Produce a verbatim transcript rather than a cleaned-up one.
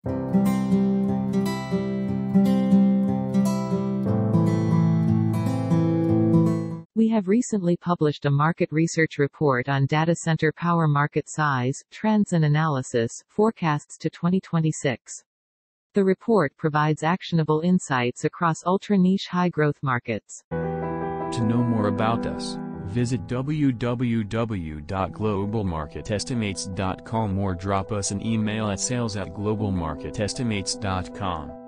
We have recently published a market research report on data center power market size, trends and analysis, forecasts to twenty twenty-six. The report provides actionable insights across ultra-niche high-growth markets. To know more about us, visit w w w dot global market estimates dot com or drop us an email at sales at global market estimates dot com.